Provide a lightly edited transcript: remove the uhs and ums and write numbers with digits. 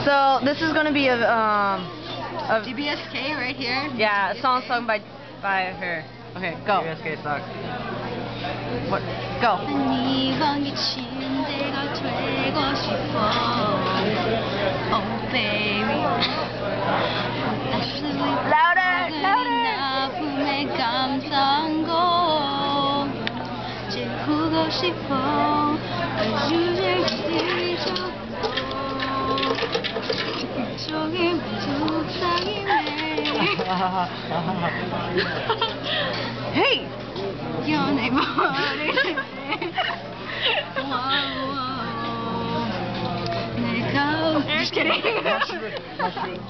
So this is gonna be a DBSK right here. Yeah, a song sung by her. Okay, go. DBSK sucks. What? Go. 이왕이 침대가 되고 싶어. Oh baby. Louder, louder. 나쁨의 감상곡 재우고 싶어. 주제를 잊어도 저기 속상이네. Hey. 연애 머리를 내가 Just kidding.